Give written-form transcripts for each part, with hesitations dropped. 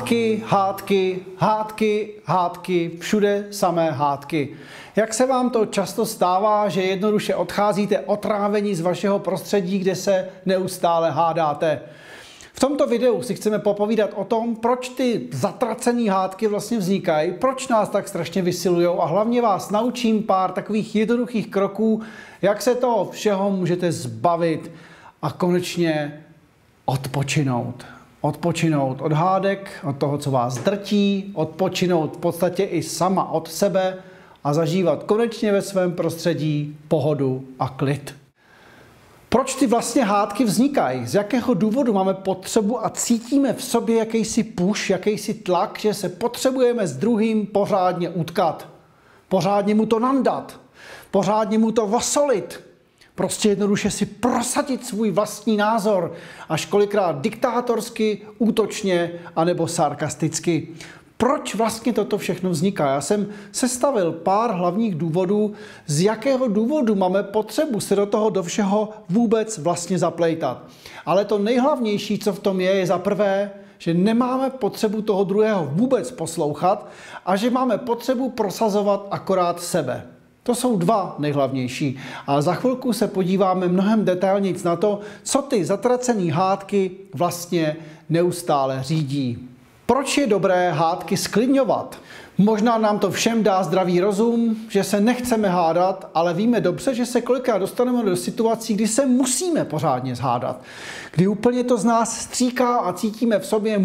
Hádky, hádky, hádky, hádky, všude samé hádky. Jak se vám to často stává, že jednoduše odcházíte otrávení z vašeho prostředí, kde se neustále hádáte? V tomto videu si chceme popovídat o tom, proč ty zatracené hádky vlastně vznikají, proč nás tak strašně vysilujou a hlavně vás naučím pár takových jednoduchých kroků, jak se toho všeho můžete zbavit a konečně odpočinout. Odpočinout od hádek, od toho, co vás drtí, odpočinout v podstatě i sama od sebe a zažívat konečně ve svém prostředí pohodu a klid. Proč ty vlastně hádky vznikají? Z jakého důvodu máme potřebu a cítíme v sobě jakýsi push, jakýsi tlak, že se potřebujeme s druhým pořádně utkat, pořádně mu to nandat, pořádně mu to osolit, prostě jednoduše si prosadit svůj vlastní názor, až kolikrát diktátorsky, útočně anebo sarkasticky. Proč vlastně toto všechno vzniká? Já jsem sestavil pár hlavních důvodů, z jakého důvodu máme potřebu se do všeho vůbec vlastně zaplejtat. Ale to nejhlavnější, co v tom je za prvé, že nemáme potřebu toho druhého vůbec poslouchat a že máme potřebu prosazovat akorát sebe. To jsou dva nejhlavnější. A za chvilku se podíváme mnohem detailněji na to, co ty zatracené hádky vlastně neustále řídí. Proč je dobré hádky sklidňovat? Možná nám to všem dá zdravý rozum, že se nechceme hádat, ale víme dobře, že se kolikrát dostaneme do situací, kdy se musíme pořádně zhádat. Kdy úplně to z nás stříká a cítíme v sobě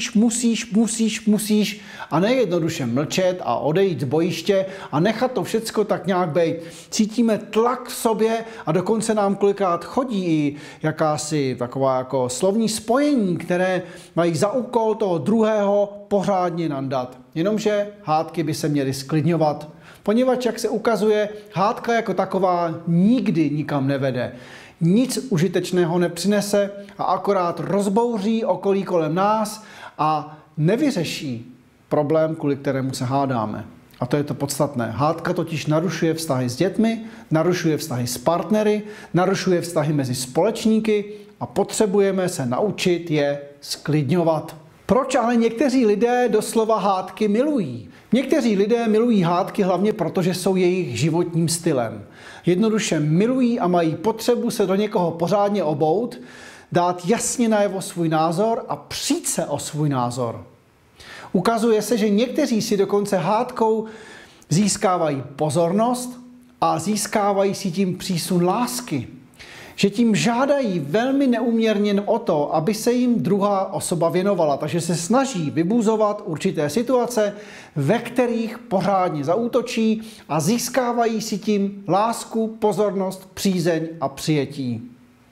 musíš a nejednoduše mlčet a odejít z bojiště a nechat to všecko tak nějak bejt. Cítíme tlak v sobě a dokonce nám kolikrát chodí i jakási taková jako slovní spojení, které mají za úkol toho druhého pořádně nandat. Jenomže hádky by se měly sklidňovat, poněvadž, jak se ukazuje, hádka jako taková nikdy nikam nevede. Nic užitečného nepřinese a akorát rozbouří okolí kolem nás a nevyřeší problém, kvůli kterému se hádáme. A to je to podstatné. Hádka totiž narušuje vztahy s dětmi, narušuje vztahy s partnery, narušuje vztahy mezi společníky a potřebujeme se naučit je sklidňovat. Proč ale někteří lidé doslova hádky milují? Někteří lidé milují hádky hlavně proto, že jsou jejich životním stylem. Jednoduše milují a mají potřebu se do někoho pořádně obout, dát jasně najevo svůj názor a přijít se o svůj názor. Ukazuje se, že někteří si dokonce hádkou získávají pozornost a získávají si tím přísun lásky. Že tím žádají velmi neúměrně o to, aby se jim druhá osoba věnovala. Takže se snaží vybuzovat určité situace, ve kterých pořádně zaútočí a získávají si tím lásku, pozornost, přízeň a přijetí.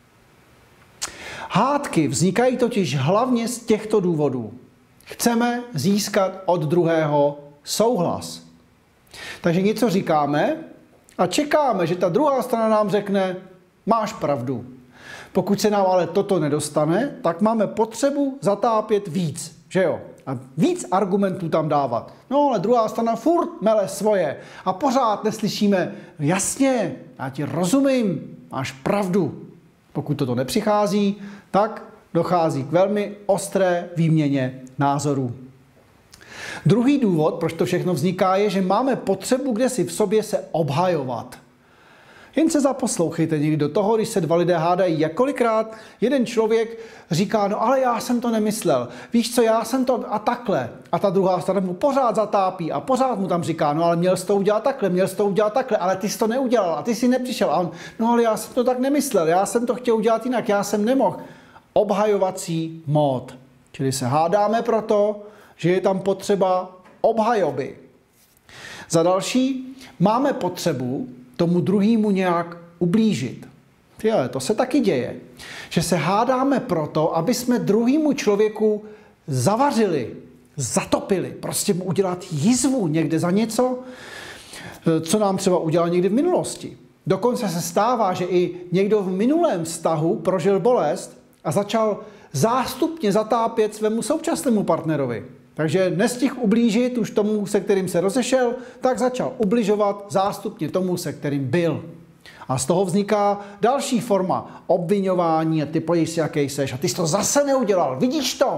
Hádky vznikají totiž hlavně z těchto důvodů. Chceme získat od druhého souhlas. Takže něco říkáme a čekáme, že ta druhá strana nám řekne: máš pravdu. Pokud se nám ale toto nedostane, tak máme potřebu zatápět víc, že jo? A víc argumentů tam dávat. No ale druhá strana furt mele svoje a pořád neslyšíme: jasně, já ti rozumím, máš pravdu. Pokud toto nepřichází, tak dochází k velmi ostré výměně názorů. Druhý důvod, proč to všechno vzniká, je, že máme potřebu kdesi v sobě se obhajovat. Jen se zaposlouchejte někdy do toho, když se dva lidé hádají. Kolikrát jeden člověk říká: no ale já jsem to nemyslel, víš co, já jsem to a takhle. A ta druhá strana mu pořád zatápí a pořád mu tam říká: no ale měl jsi to udělat takhle, ale ty jsi to neudělal a ty jsi nepřišel. A on: no ale já jsem to tak nemyslel, já jsem to chtěl udělat jinak, já jsem nemohl. Obhajovací mód. Čili se hádáme proto, že je tam potřeba obhajoby. Za další, máme potřebu tomu druhému nějak ublížit. Ale to se taky děje. Že se hádáme proto, aby jsme druhému člověku zavařili, zatopili, prostě mu udělat jizvu někde za něco, co nám třeba udělal někdy v minulosti. Dokonce se stává, že i někdo v minulém vztahu prožil bolest a začal zástupně zatápět svému současnému partnerovi. Takže nestihl ublížit už tomu, se kterým se rozešel, tak začal ubližovat zástupně tomu, se kterým byl. A z toho vzniká další forma obviňování a ty pojíš si, jaký seš. A ty jsi to zase neudělal, vidíš to?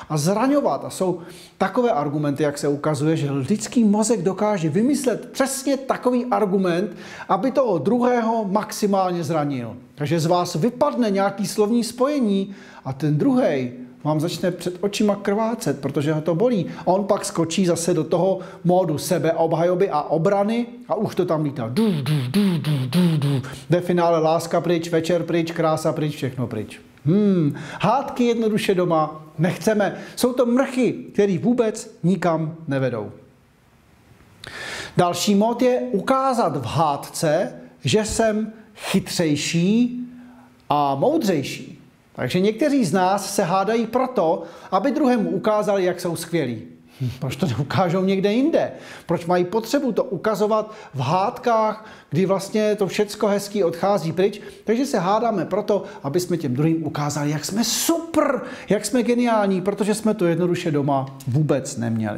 a zraňovat. A jsou takové argumenty, jak se ukazuje, že lidský mozek dokáže vymyslet přesně takový argument, aby toho druhého maximálně zranil. Takže z vás vypadne nějaký slovní spojení a ten druhej vám začne před očima krvácet, protože ho to bolí. A on pak skočí zase do toho módu sebeobhajoby a obrany a už to tam lítá. Ve finále láska pryč, večer pryč, krása pryč, všechno pryč. Hádky jednoduše doma nechceme. Jsou to mrchy, které vůbec nikam nevedou. Další mód je ukázat v hádce, že jsem chytřejší a moudřejší. Takže někteří z nás se hádají proto, aby druhému ukázali, jak jsou skvělí. Proč to neukážou někde jinde? Proč mají potřebu to ukazovat v hádkách, kdy vlastně to všecko hezký odchází pryč? Takže se hádáme proto, aby jsme těm druhým ukázali, jak jsme super, jak jsme geniální, protože jsme to jednoduše doma vůbec neměli.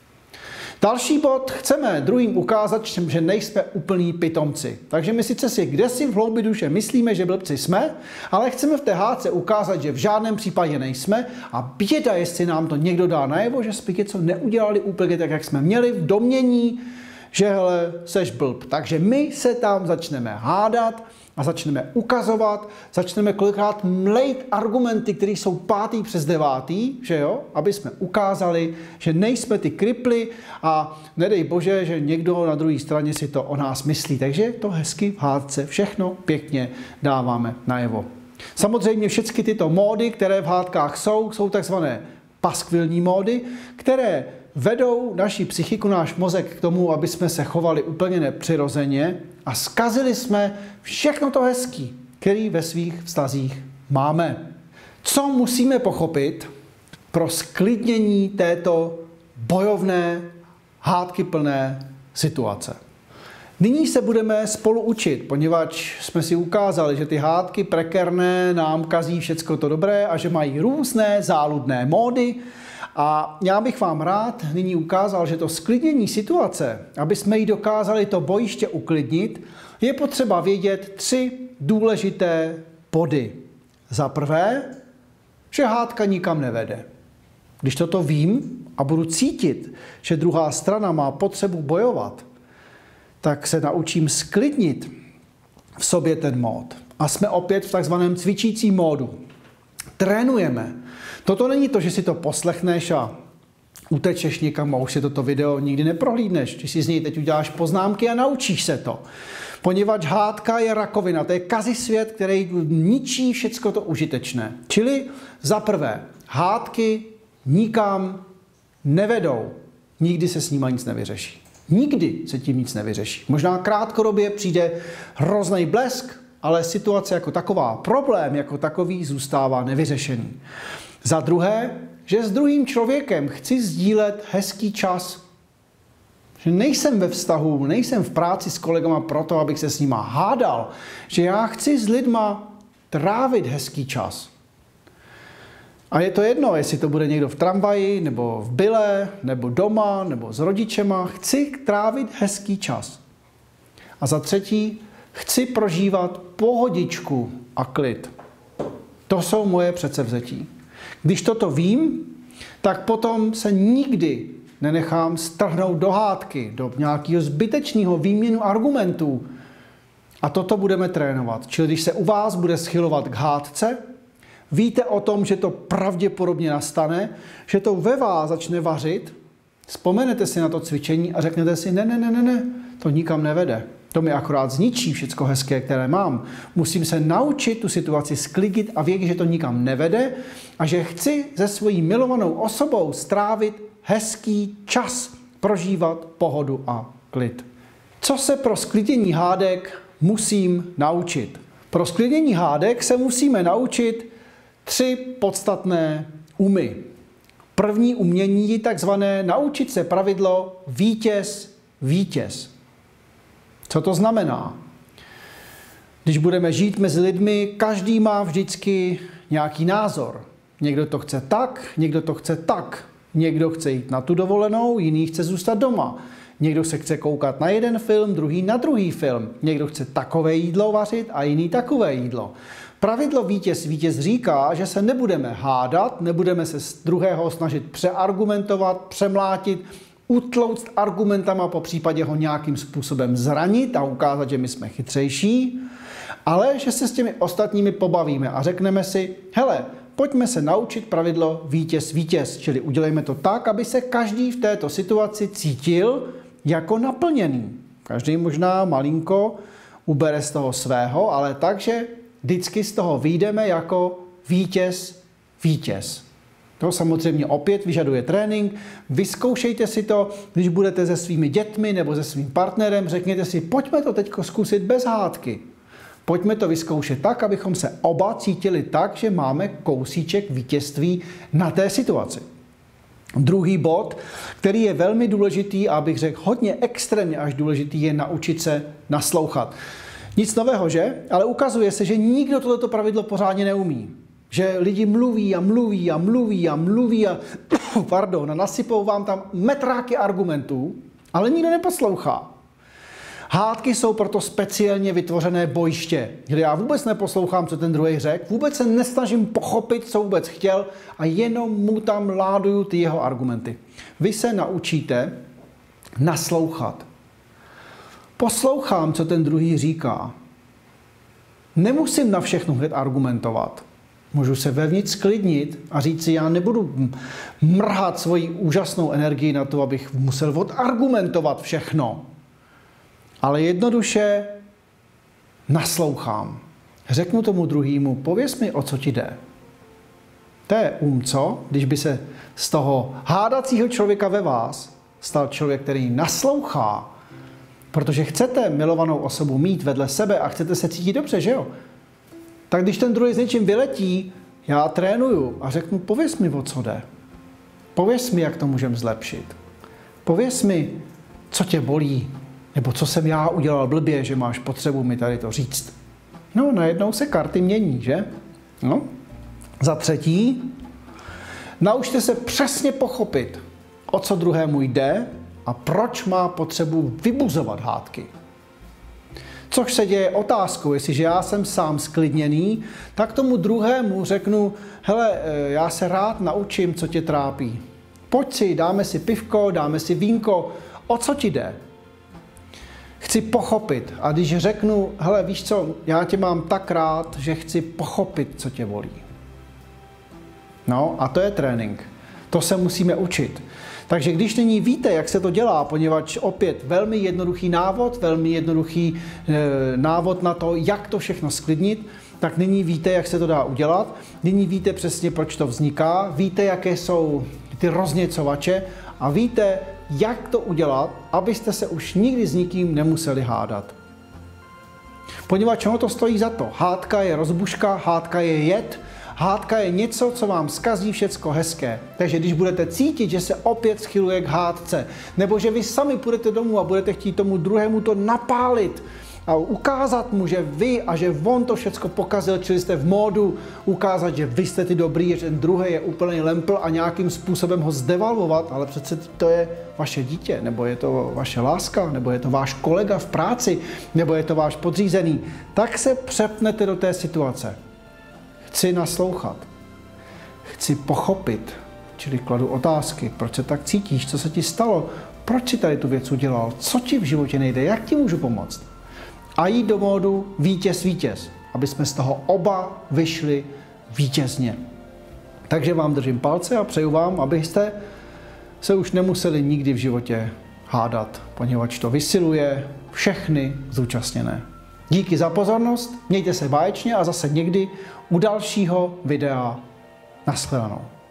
Další bod, chceme druhým ukázat, že nejsme úplní pitomci. Takže my sice si kdesi v hloubi duše myslíme, že blbci jsme, ale chceme v té hádce ukázat, že v žádném případě nejsme a běda, jestli nám to někdo dá najevo, že jsme něco neudělali úplně tak, jak jsme měli v domnění, že hele, seš blb. Takže my se tam začneme hádat a začneme ukazovat, začneme kolikrát mlejt argumenty, které jsou 5. přes 9, že jo, aby jsme ukázali, že nejsme ty kriply a nedej bože, že někdo na druhé straně si to o nás myslí. Takže to hezky v hádce všechno pěkně dáváme najevo. Samozřejmě všechny tyto módy, které v hádkách jsou takzvané paskvilní módy, které vedou naši psychiku, náš mozek k tomu, aby jsme se chovali úplně nepřirozeně a zkazili jsme všechno to hezký, který ve svých vztazích máme. Co musíme pochopit pro sklidnění této bojovné, hádkyplné situace? Nyní se budeme spolu učit, poněvadž jsme si ukázali, že ty hádky prekerné nám kazí všecko to dobré a že mají různé záludné módy. A já bych vám rád nyní ukázal, že to sklidnění situace, aby jsme jí dokázali to bojiště uklidnit, je potřeba vědět 3 důležité body. Za prvé, že hádka nikam nevede. Když toto vím a budu cítit, že druhá strana má potřebu bojovat, tak se naučím sklidnit v sobě ten mód. A jsme opět v takzvaném cvičícím módu. Trénujeme. Toto není to, že si to poslechneš a utečeš někam a už si toto video nikdy neprohlídneš. Ty si z něj teď uděláš poznámky a naučíš se to. Poněvadž hádka je rakovina, to je kazisvět, který ničí všecko to užitečné. Čili za prvé, hádky nikam nevedou. Nikdy se s nima nic nevyřeší. Nikdy se tím nic nevyřeší. Možná krátkodobě přijde hrozný blesk, ale situace jako taková, problém jako takový zůstává nevyřešený. Za druhé, že s druhým člověkem chci sdílet hezký čas. Že nejsem ve vztahu, nejsem v práci s kolegama proto, abych se s nima hádal. Že já chci s lidma trávit hezký čas. A je to jedno, jestli to bude někdo v tramvaji, nebo v byle, nebo doma, nebo s rodičema. Chci trávit hezký čas. A za třetí, chci prožívat pohodičku a klid. To jsou moje předsevzetí. Když toto vím, tak potom se nikdy nenechám strhnout do hádky, do nějakého zbytečného výměnu argumentů. A toto budeme trénovat. Čili když se u vás bude schylovat k hádce, víte o tom, že to pravděpodobně nastane, že to ve vás začne vařit, vzpomenete si na to cvičení a řeknete si, ne, to nikam nevede. To mi akorát zničí všecko hezké, které mám. Musím se naučit tu situaci sklidit a vědět, že to nikam nevede a že chci se svojí milovanou osobou strávit hezký čas, prožívat pohodu a klid. Co se pro sklidění hádek musím naučit? Pro sklidění hádek se musíme naučit 3 podstatné umy. První umění je takzvané naučit se pravidlo vítěz. Co to znamená? Když budeme žít mezi lidmi, každý má vždycky nějaký názor. Někdo to chce tak, někdo to chce tak. Někdo chce jít na tu dovolenou, jiný chce zůstat doma. Někdo se chce koukat na jeden film, druhý na druhý film. Někdo chce takové jídlo vařit a jiný takové jídlo. Pravidlo vítěz říká, že se nebudeme hádat, nebudeme se z druhého snažit přeargumentovat, přemlátit, utlouct argumentama, po případě ho nějakým způsobem zranit a ukázat, že my jsme chytřejší, ale že se s těmi ostatními pobavíme a řekneme si, hele, pojďme se naučit pravidlo vítěz, čili udělejme to tak, aby se každý v této situaci cítil jako naplněný. Každý možná malinko ubere z toho svého, ale takže vždycky z toho vyjdeme jako vítěz. To samozřejmě opět vyžaduje trénink. Vyzkoušejte si to, když budete se svými dětmi nebo se svým partnerem, řekněte si, pojďme to teď zkusit bez hádky. Pojďme to vyzkoušet tak, abychom se oba cítili tak, že máme kousíček vítězství na té situaci. Druhý bod, který je velmi důležitý a abych řekl hodně extrémně až důležitý, je naučit se naslouchat. Nic nového, že? Ale ukazuje se, že nikdo tohleto pravidlo pořádně neumí. Že lidi mluví a nasypou vám tam metráky argumentů, ale nikdo neposlouchá. Hádky jsou proto speciálně vytvořené bojiště, kde já vůbec neposlouchám, co ten druhý řekl, vůbec se nesnažím pochopit, co vůbec chtěl a jenom mu tam láduju ty jeho argumenty. Vy se naučíte naslouchat. Poslouchám, co ten druhý říká. Nemusím na všechno hned argumentovat. Můžu se vevnitř sklidnit a říct si, já nebudu mrhat svoji úžasnou energii na to, abych musel odargumentovat všechno. Ale jednoduše naslouchám. Řeknu tomu druhému, pověz mi, o co ti jde. To je co? Když by se z toho hádacího člověka ve vás stal člověk, který naslouchá, protože chcete milovanou osobu mít vedle sebe a chcete se cítit dobře, že jo? Tak když ten druhý s něčím vyletí, já trénuju a řeknu, pověz mi, o co jde. Pověz mi, jak to můžeme zlepšit. Pověz mi, co tě bolí, nebo co jsem já udělal blbě, že máš potřebu mi tady to říct. No, najednou se karty mění, že? No. Za třetí, naučte se přesně pochopit, o co druhému jde a proč má potřebu vybuzovat hádky. Což se děje otázkou, jestliže já jsem sám sklidněný, tak tomu druhému řeknu, hele, já se rád naučím, co tě trápí. Pojď si, dáme si pivko, dáme si vínko, o co ti jde? Chci pochopit a když řeknu, hele, víš co, já tě mám tak rád, že chci pochopit, co tě bolí. No a to je trénink. To se musíme učit. Takže když nyní víte, jak se to dělá, poněvadž opět velmi jednoduchý návod na to, jak to všechno sklidnit, tak nyní víte, jak se to dá udělat, nyní víte přesně, proč to vzniká, víte, jaké jsou ty rozněcovače a víte, jak to udělat, abyste se už nikdy s nikým nemuseli hádat. Poněvadž ono to stojí za to. Hádka je rozbuška, hádka je jed, hádka je něco, co vám zkazí všecko hezké. Takže když budete cítit, že se opět schyluje k hádce, nebo že vy sami půjdete domů a budete chtít tomu druhému to napálit a ukázat mu, že vy a že on to všecko pokazil, čili jste v módu ukázat, že vy jste ty dobrý, že ten druhý je úplný lempl a nějakým způsobem ho zdevalvovat, ale přece to je vaše dítě, nebo je to vaše láska, nebo je to váš kolega v práci, nebo je to váš podřízený, tak se přepnete do té situace. Chci naslouchat, chci pochopit, čili kladu otázky, proč se tak cítíš, co se ti stalo, proč si tady tu věc udělal, co ti v životě nejde, jak ti můžu pomoct. A jít do módu vítěz, aby jsme z toho oba vyšli vítězně. Takže vám držím palce a přeju vám, abyste se už nemuseli nikdy v životě hádat, poněvadž to vysiluje všechny zúčastněné. Díky za pozornost, mějte se báječně a zase někdy u dalšího videa. Nashledanou.